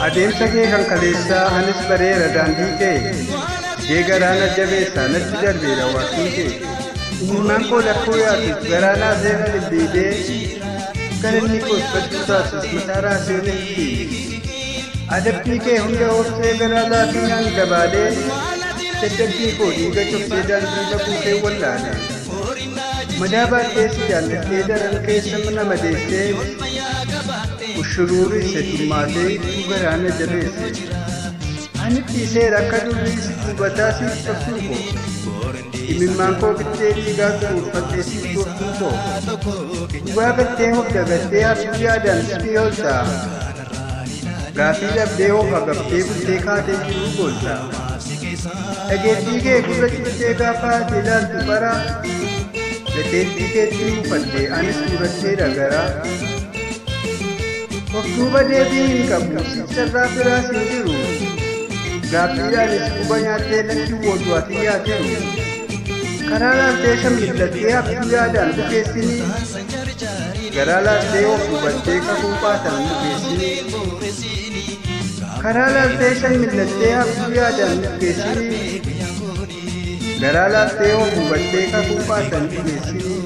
Adeemsa kee kan kaleessaa anis bareera daandii kee deegaraana jabeessaa natti darbeera waaqni kee ilmaan koo lakkoo yaasus garaanaa seena libbiidee galanni koos badduu taasus mataa raasee natti adabbii kee hunda obsee garaa laafinaan gabaadee dadhabbii koo dhiiga cobsee daandii bakuu kee wallaane madaa baadheessi jaallatee daran keessa mana madeessee ushuruuri setummaatee garaana jabeesse ani dhiiseera akka durrii si dubataa si cabsuu koo imimmaan koo bittee dhiigaa kuurfattee si gooftuu koo dhugaa gattee of dagattee abduu yaadaan si hooltaa gaafii dhabdee of agaftee bultee kaatee jiruu gooltaa dhageettii kee gurra cittee gaafa ati ilaaltu bara gateettii keetti mufattee anis dibattee dhagaraa of duuba deebii hin qabu sirraa biraas hin jiru gaaffiidhaanis quba nyaattee latti wootu ati yaateeru karaa laaltee shammillattee abduu yaadaan bukeessinii garaa laaltee of hubattee kakuu baatan bukeessinii karaa laaltee shammillattee abduu yaadaan bukeessinii garaa laaltee of hubattee kakuu baatan bukeessinii